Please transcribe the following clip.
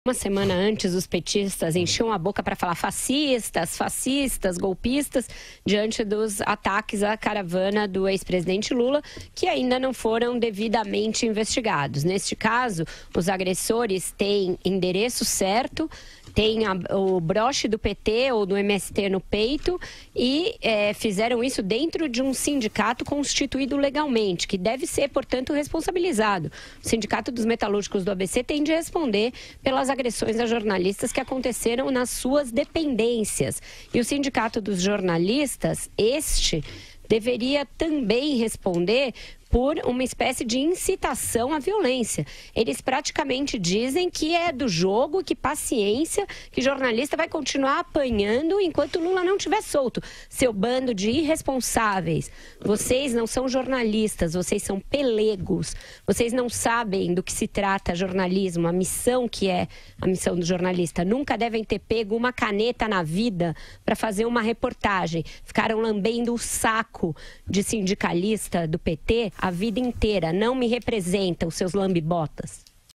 Uma semana antes, os petistas enchiam a boca para falar fascistas, golpistas, diante dos ataques à caravana do ex-presidente Lula, que ainda não foram devidamente investigados. Neste caso, os agressores têm endereço certo, têm o broche do PT ou do MST no peito e fizeram isso dentro de um sindicato constituído legalmente, que deve ser, portanto, responsabilizado. O Sindicato dos Metalúrgicos do ABC tem de responder pelas agressões a jornalistas que aconteceram nas suas dependências. E o Sindicato dos Jornalistas, deveria também responder por uma espécie de incitação à violência. Eles praticamente dizem que é do jogo, que paciência, que jornalista vai continuar apanhando enquanto Lula não estiver solto. Seu bando de irresponsáveis. Vocês não são jornalistas, vocês são pelegos. Vocês não sabem do que se trata jornalismo, a missão que é a missão do jornalista. Nunca devem ter pego uma caneta na vida para fazer uma reportagem. Ficaram lambendo o saco de sindicalista do PT a vida inteira. Não me representam, seus lambibotas.